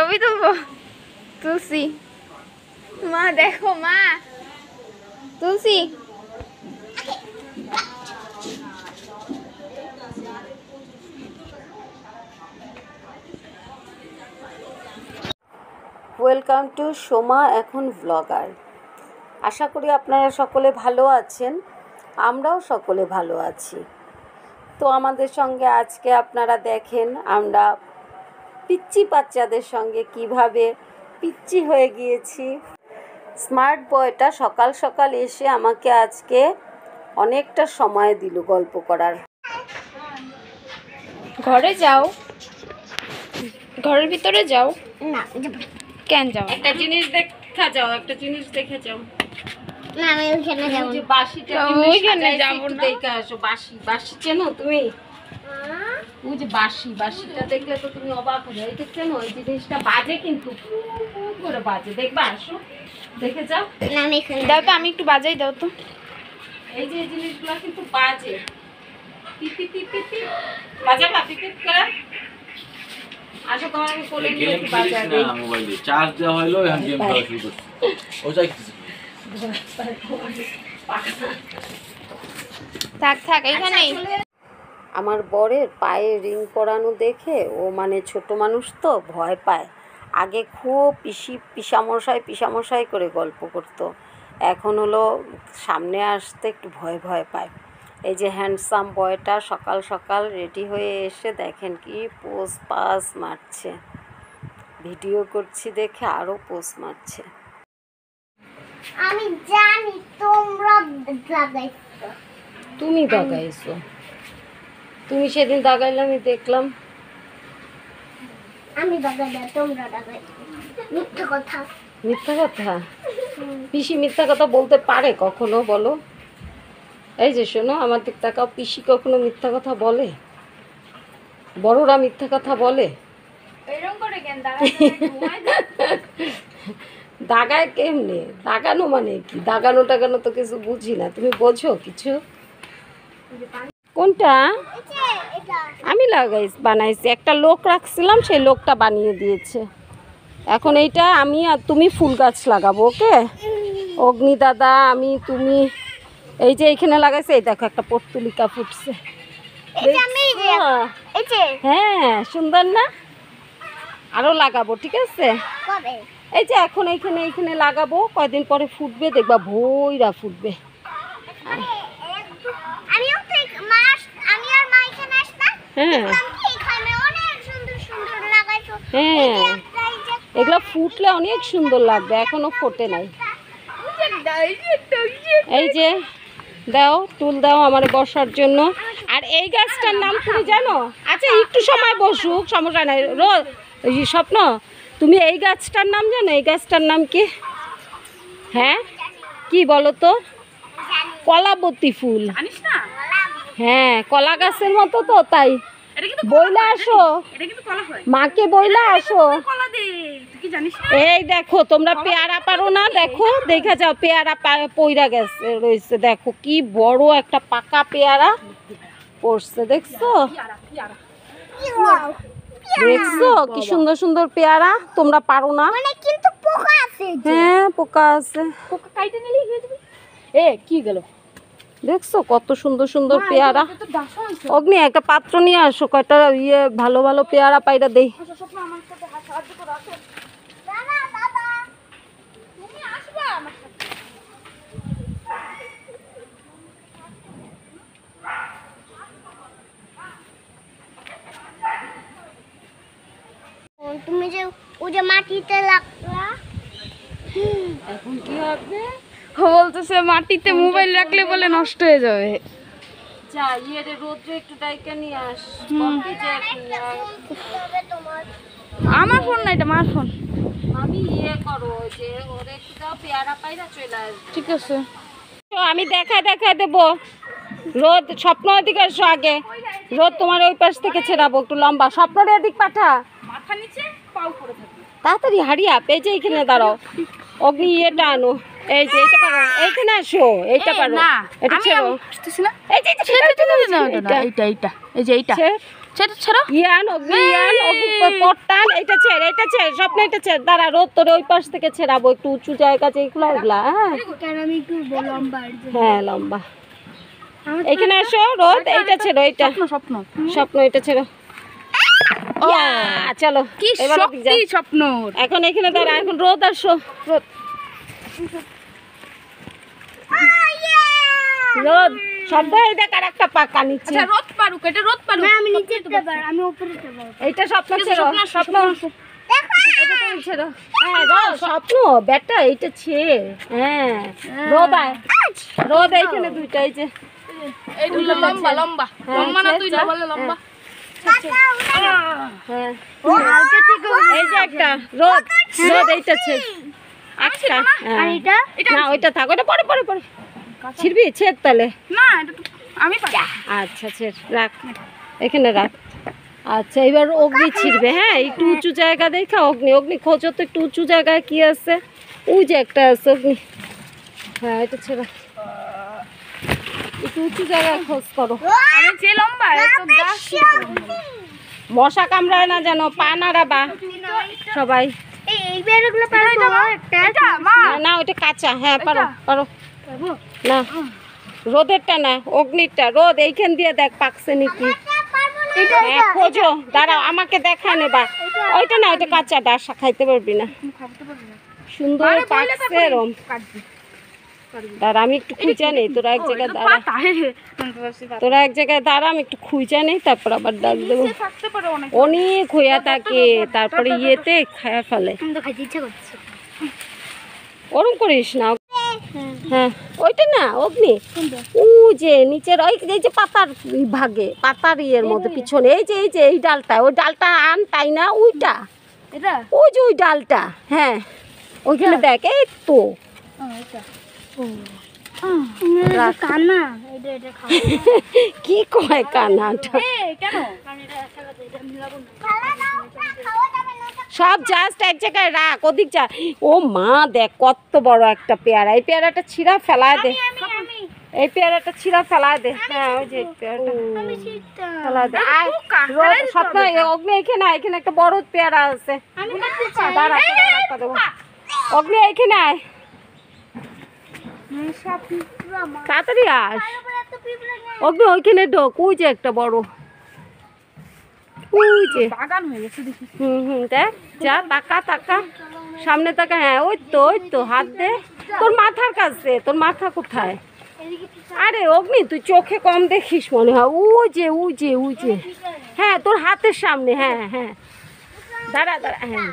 ছবি তুলবো। তুলসী মা, দেখো মা, তুলসী ওয়েলকাম টু সোমা এখন ব্লগার। আশা করি আপনারা সকলে ভালো আছেন, আমরাও সকলে ভালো আছি। তো আমাদের সঙ্গে আজকে আপনারা দেখেন আমরা পিচ্চি বাচ্চাদের সঙ্গে কিভাবে পিচ্চি হয়ে গিয়েছি। স্মার্ট বয়টা সকাল সকাল এসে আমাকে আজকে অনেকটা সময় দিল গল্প করার। ঘরে যাও, ঘরের ভিতরে যাও। না কেন যাও? একটা জিনিস দেখা যাও, একটা জিনিস দেখে যাও। না আমি ওখানে যাব যে বাসিটা ওইখানে যাবো না। দেখে আসো। বাসি বাসি চেনো তুমি? ওই যে বাসিটা দেখলে তো তুমি অবাক হয়ে যাও। এটা চেনো? এই জিনিসটা বাজে, কিন্তু খুব করে বাজে। দেখবা, আসো দেখে যাও। না আমি এখানে দাও তো, আমি একটু বাজাই দাও তো। এই যে জিনিসগুলো কিন্তু বাজে। পিপি পিপি পিপ বাজাবা, পিপি করে আসো। তোমার আমি কোলে নিয়ে একটু বাজাবো। মোবাইলে চার্জ দেওয়া হলো, এখন গেম খেলা শুরু করছে। ওটাই কিছু থাক থাক এখানেই। আমার বরের পায়ে রিং পরানো দেখে ও মানে ছোট মানুষ তো ভয় পায়। আগে খুব পিসামশাই করে গল্প করতো, এখন হলো সামনে আসতে একটু ভয় পায়। এই যে হ্যান্ডসাম বয়টা সকাল সকাল রেডি হয়ে এসে দেখেন কি পোজ পাস মারছে। ভিডিও করছি দেখে আরও পোজ মারছে। আমি জানি তোমরা লাগাইছো। তুমি দাগাইছো, তুমি সেদিন দাগাইলে আমি দেখলাম। আমি লাগাই না, তোমরা লাগাইছো। মিথ্যা কথা। মিথ্যা কথা? পিসি মিথ্যা কথা বলতে পারে কখনো বলো? এই যে শোনো, আমার দিক তাকাও। পিসি কখনো মিথ্যা কথা বলে? বড়রা মিথ্যা কথা বলে? এরকম করে কেন দাগায় কেমনে? দাগানো মানে কি? দাগানো টাগানো তো কিছু বুঝি না। তুমি বোঝো কিছু? কোনটা? এটা আমি বানাইছি। একটা লোক রাখছিলাম, সেই লোকটা বানিয়ে দিয়েছে। এখন এইটা আমি আর তুমি ফুল গাছ লাগাবো। ওকে অগ্নি দাদা, আমি, তুমি। এই যে এইখানে লাগাইছে, এই দেখো একটা পর্তুলিকা ফুটছে। এই যে হ্যাঁ, সুন্দর না? আরো লাগাবো, ঠিক আছে? কবে? এই যে এখন এইখানে লাগাবো, কয়দিন পরে ফুটবে, দেখবা ভইরা ফুটবে। আমিও তো আমি আর মা এখানে আসলাম। হ্যাঁ আমি এখানে অনেক সুন্দর সুন্দর লাগাইছো। হ্যাঁ, এগুলো ফুটলে অনেক সুন্দর লাগবে, এখনো ফোটে নাই। এই যে দাও, টুল দাও আমার বসার জন্য। আর এই গাছটার নাম তুমি জানো? আচ্ছা একটু সময় বসুক, সমস্যা নাই। স্বপ্ন, তুমি এই গাছটার নাম জানো? এই গাছটার নাম কি? হ্যাঁ কি বলো তো? কলাবতী ফুল। হ্যাঁ, কলা গাছের মতো তো, তাই বইলা আসো, মাকে বইলা আসো। এই দেখো, তোমরা পেয়ারা পারো না? দেখো, দেখা যাও পেয়ারা পইরা গেছে রয়েছে। দেখো কি বড় একটা পাকা পেয়ারা পড়ছে, দেখছো? দেখছো কি সুন্দর সুন্দর পেয়ারা? তোমরা পারো না মানে কিন্তু পোকা আছে। হ্যাঁ, পোকা আছে। পোকা কাইতে নিলেই হয়ে যাবে। কি গেল? দেখছো কত সুন্দর সুন্দর পেয়ারা? অগ্নি, একটা পাত্র নিয়ে আসো, কয়টা ভালো ভালো পেয়ারা পাইরা দেই। দাদা দাদা তুমি আসবে আমার সাথে? তুমি যে ওই যে মাটিতে লাগলা, এখন কি হবে? ও বলতেছে মাটিতে মোবাইল রাখলে বলে নষ্ট হয়ে যাবে। যা রে রোদ্রে একটু ডাইকা নিয়ে আস। তোমার আমার ফোন না, এটা মার ফোন। আমি করো যে ওরে একটু দাও, পেয়ারা পাইরা চলে আসবে। ঠিক আছে, আমি দেখা দেবো। রোদ, স্বপ্ন এদিকে এসো আগে। রোদ তোমার ওই পাশ থেকে ছেড়াবো, একটু লম্বা। স্বপ্নের এদিক পাঠা, মাথা নিচে পাও করে থাকবে। তাড়াতাড়ি হারিয়া এই যে এইখানে দাঁড়াও। অগ্নি এটা আনো। এই যে এটা পারো, এইখানে আসো। এইটা পারো না, এটা আমি ছেড়ো। বুঝতেছি না। এই যে এইটা এই যে এইটা। ছেড়। ছাড়ো ইয়ান অগ্নি পট্টান এটা ছেড় স্বপ্ন এটা ছেড় দাঁড়া রোদ তোরে ওই পাশ থেকে ছেড়াবো একটু উঁচু জায়গা যেগুলো ওগুলা হ্যাঁ আমি একটু লম্বা হ্যাঁ লম্বা এখানে এসো রোদ এইটা ছেড়ো এইটা স্বপ্ন এটা ছেড়ো ইয়া, চলো কি এবার ওদিক যা। শক্তি স্বপ্ন এখন এখানে দাঁড়া এখন রোদ আসো রোদ রোদ শব্দ এই দেখ আর একটা পাকা নিচ্ছে আচ্ছা রোদ পারুক এটা রোদ পারুক আমি নিচে উঠতে পারবো আমি উপরে উঠতে পারবো এইটা স্বপ্ন ছেড়ো স্বপ্ন এটা তুমি ছেড়ো হ্যাঁ রোদ স্বপ্ন বেটা এইটা ছেড় হ্যাঁ রোদ আয় রোদ এইখানে দুইটা এই যে এইটা লম্বা লম্বা হ্যাঁ, লম্বা না তুই ছেড়, বলে লম্বা হ্যাঁ এই যে একটা রোদ রোদ এইটা ছেড় একটা হ্যাঁ। এটা না ওইটা থাক ওইটা পরে পরে পরে ছিড়বি ছেড় তাহলে না এটা তো আমি পারি আচ্ছা ছেড় রাখ এখানে রাখ আচ্ছা এবার অগ্নি ছিড়বে হ্যাঁ একটু উঁচু জায়গা দেখা অগ্নি অগ্নি খোঁজো তো একটু উঁচু জায়গায় কি আছে ওই যে একটা আছে অগ্নি হ্যাঁ এটা ছেড়ে একটু উঁচু জায়গায় খোঁজ করো আমি যে লম্বা এত গাছ মশা কামড়ায় না যেন পা নাড়াবা সবাই এই বেরগুলো পারবো এটা মা না না ওইটা কাঁচা হ্যাঁ পারো পারো না রোদেরটা না অগ্নিরটা রোদ এইখান দিয়ে দেখ পাকছে নাকি হ্যাঁ খোঁজো দাঁড়াও আমাকে দেখা নেবা ওইটা না ওইটা কাঁচাটা খাইতে পারবি না সুন্দর পাকছে এরম দাঁড়া আমি একটু খুঁজা নেই তোরা এক জায়গায় দাঁড়া তোরা এক জায়গায় দাঁড়া আমি একটু খুঁজা নেই তারপর আবার ডাক দেবো থাকতে পারে অনেক অনেক হইয়া থাকে তারপরে ইয়েতে খায়া ফেলে আমি তো খাইতে ইচ্ছা করছে ওরম করিস না হ্যাঁ ওইটা না অগ্নি ও যে নিচের ওই এই যে পাতার ভাগে পাতার ইয়ের মধ্যে পিছনে এই যে এই ডালটা ওই ডালটা আন তাই না ওইটা এটা ওই যে ওই ডালটা হ্যাঁ ওইখানে দেখ এই তো রাখ। কানা এটা এটা খাও কি কয় কানাটা কেন সব জাস্ট এক জায়গায় রাখ ওদিক যা ও মা দেখ কত বড় একটা পেয়ারা এই পেয়ারাটা ছিঁড়া ফেলায় দে এই পেয়ারাটা ছিঁড়া ফেলায় দে হ্যাঁ ওই যে এই পেয়ারাটা ফেলায় দে আর রোদ স্বপ্ন অগ্নি এখানে আয়, এখানে একটা বড় পেয়ারা আছে দাঁড়া তোরা রাখতে দেবো অগ্নি এখানে আয় তাড়াতাড়ি আস অগ্নি ওইখানে ঢোক ওই যে একটা বড় ওই যে বাগান হয়ে গেছে দেখি দেখ যা তাকা তাকা সামনে তাকা হ্যাঁ ওই তো হাত দে তোর মাথার কাছে তোর মাথা কোথায় আরে অগ্নি তুই চোখে কম দেখিস মনে হয় ওই যে হ্যাঁ তোর হাতের সামনে হ্যাঁ হ্যাঁ দাঁড়া হ্যাঁ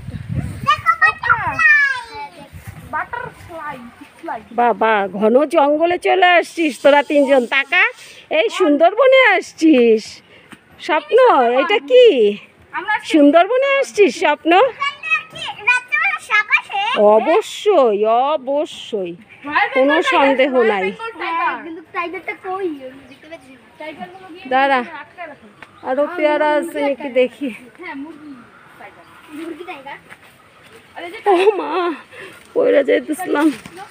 বাবা ঘন জঙ্গলে চলে আসছিস তোরা তিনজন তাকা এই সুন্দরবনে আসছিস স্বপ্ন এটা কি সুন্দরবনে আসছিস স্বপ্ন অবশ্যই অবশ্যই কোনো সন্দেহ নাই কিন্তু টাইগারটা কই দেখতে পাচ্ছি না দাঁড়া আরো পেয়ারা আছে নাকি দেখি মুরগি টাইগার ও মা পড়ে যাইতেছিলাম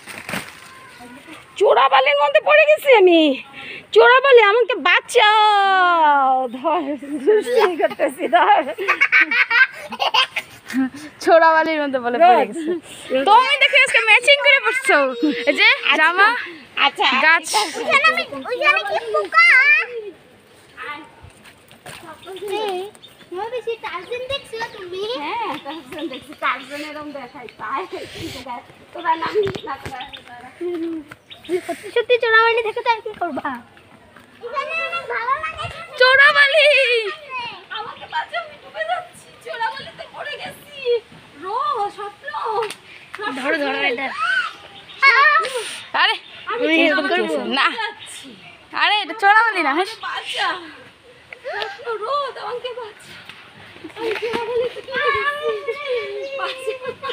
চোরাবালির মধ্যে পড়ে গেছি আমি চোরাবালি আমাকে বাঁচাও ধর দুষ্টুমি করতেছি ধর ছোড়াবালির মধ্যে বলে পড়ে গেছে তুমি দেখে আজকে ম্যাচিং করে পড়ছো এই যে জামা আচ্ছা গাছ ওইখানে কি পোকা মই বেশি টার্জেন দেখছো তুমি হ্যাঁ টার্জেন দেখছি টার্জেন এরকম দেখাই তাই তোরা নামিস না সত্যি সত্যি চোরাবালি দেখে তো আর কি করবা এখানে অনেক ভালো লাগে চোরাবালি আমাকে বাঁচাও আমি ডুবে যাচ্ছি চোরাবালিতে পড়ে গেছি স্বপ্ন ধরো এটা আরে না আরে এটা চোরাবালি না হ্যাঁ বাঁচা স্বপ্ন রোদ আমাকে বাঁচা আমি চোরাবালিতে পড়ে গেছি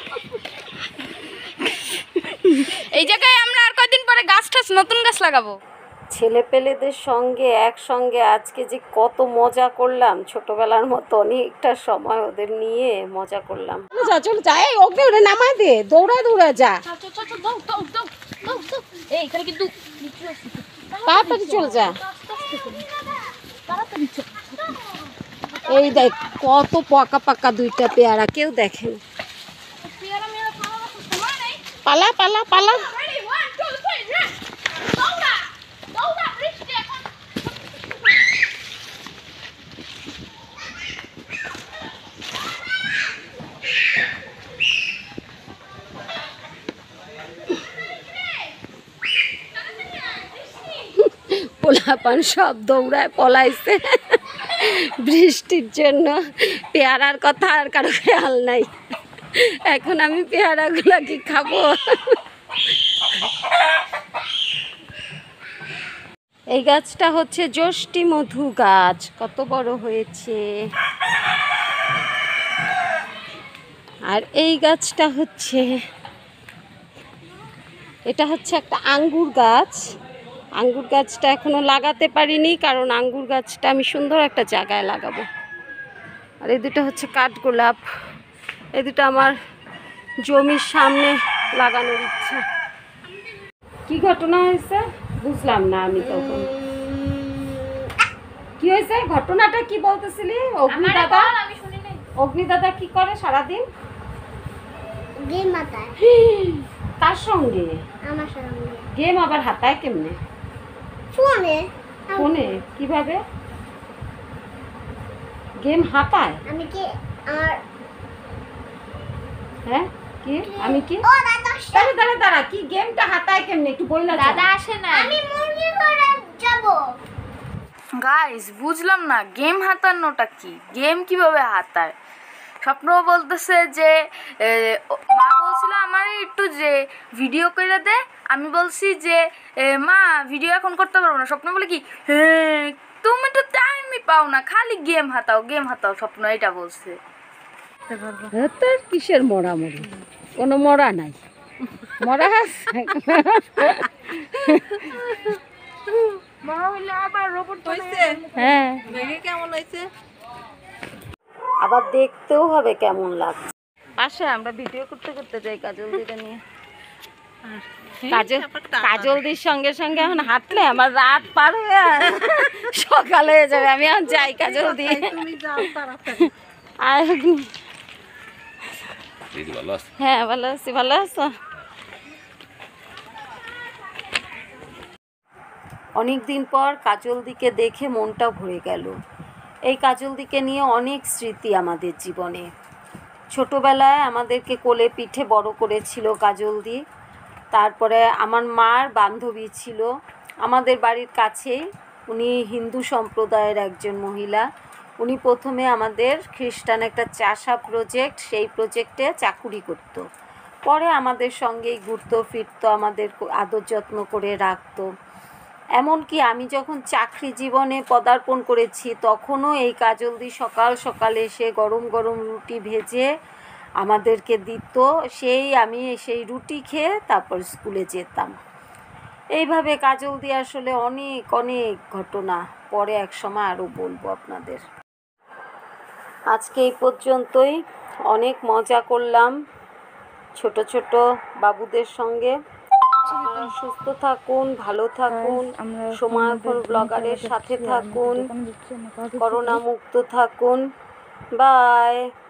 এই জায়গায় আমরা আর কয়দিন পরে গাছ টাছ নতুন গাছ লাগাবো ছেলেপেলেদের সঙ্গে একসঙ্গে আজকে যে কত মজা করলাম ছোটবেলার মতো অনেকটা সময় ওদের নিয়ে মজা করলাম চলো যা এই অগ্নি ওরে নামা দে দৌড়া যা এই এখানে কিন্তু তাড়াতাড়ি চলে যা তাড়াতাড়ি এই দেখ কত পাকা পাকা দুইটা পেয়ারা, কেউ দেখেন। পেয়ারা মেয়ারা খাওয়ার মতো সময় নেই। পালা পালা পালা। Ready, 1, 2, 3, run! দৌড়া দৌড়া বৃষ্টি এখন। পোলাপান সব দৌড়ায় পলাইছে বৃষ্টির জন্য। পেয়ারার কথা আর কারো খেয়াল নাই। এখন আমি পেয়ারাগুলো কি খাবো? এই গাছটা হচ্ছে জ্যৈষ্ঠী মধু গাছ, কত বড় হয়েছে। আর এই গাছটা হচ্ছে, এটা হচ্ছে একটা আঙ্গুর গাছ। আঙ্গুর গাছটা এখনো লাগাতে পারিনি, কারণ আঙ্গুর গাছটা আমি সুন্দর একটা জায়গায় লাগাবো। আর এই দুটো হচ্ছে কাঠগোলাপ, এই দুটো আমার জমির সামনে লাগানোর ইচ্ছা। কি ঘটনা হয়েছে বুঝলাম না আমি তখন। কি হয়েছে, ঘটনাটা কি বলতেছিলি? অগ্নিদাদা, আমি শুনি নাই। অগ্নিদাদা কি করে সারাদিন? গেম মাতায় তার সঙ্গে আমার সঙ্গে গেম আবার হাতায় কেমনে? ফোনে ফোনে কিভাবে গেম হাতায়? আমি কি আমার হ্যাঁ কি আমি কি ও দাদা দাঁড়া দাঁড়া দাঁড়া, কি গেমটা হাতায় কেমনে একটু বল না। দাদা আসে না। আমি মুরগি করে যাব গাইস বুঝলাম না গেম হাতানোটা কি, গেম কিভাবে হাতায়। স্বপ্ন বলতেছে যে মা বলছিল আমার একটু যে ভিডিও করে দে, আমি বলছি যে মা ভিডিও এখন করতে পারবো না। স্বপ্ন বলে কি হ্যাঁ তুমি তো টাইমই পাও না, খালি গেম হাতাও গেম হাতাও। স্বপ্ন এটা বলছে। তোর কিসের মরামরি, কোনো মরা নাই, মরা আছে। মনে হইলে আবার রোবট হইছে। হ্যাঁ দেখে কেমন হইছে। আবার দেখতেও হবে কেমন লাগছে। পাশে আমরা ভিডিও করতে করতে যাই কাজল দিটা নিয়ে। কাজল দির সঙ্গে সঙ্গে এখন হাঁটলে আমার রাত পার হয়ে সকাল হয়ে যাবে। আমি এখন যাই কাজল দিয়ে। হ্যাঁ ভালো আছি, ভালো আছো? অনেকদিন পর কাজল দিকে দেখে মনটা ভরে গেল। এই কাজল দিকে নিয়ে অনেক স্মৃতি আমাদের জীবনে। ছোটোবেলায় আমাদেরকে কোলে পিঠে বড় করেছিল কাজল দি। তারপরে আমার মার বান্ধবী ছিল আমাদের বাড়ির কাছেই। উনি হিন্দু সম্প্রদায়ের একজন মহিলা। উনি প্রথমে আমাদের খ্রিস্টান একটা চাষা প্রজেক্ট, সেই প্রজেক্টে চাকুরি করতো। পরে আমাদের সঙ্গেই ঘুরতো ফিরতো, আমাদের আদর যত্ন করে রাখতো। এমনকি আমি যখন চাকরি জীবনে পদার্পণ করেছি তখনও এই কাজল দি সকাল সকাল এসে গরম গরম রুটি ভেজে আমাদেরকে দিত। আমি সেই রুটি খেয়ে তারপর স্কুলে যেতাম। এইভাবে কাজল দি আসলে অনেক অনেক ঘটনা পরে এক সময় আরও বলবো আপনাদের। আজকে এই পর্যন্তই। অনেক মজা করলাম ছোট ছোট বাবুদের সঙ্গে। আপনারা সুস্থ থাকুন, ভালো থাকুন, সময়ক্ষণ ব্লগারের সাথে থাকুন, করোনা মুক্ত থাকুন। বাই।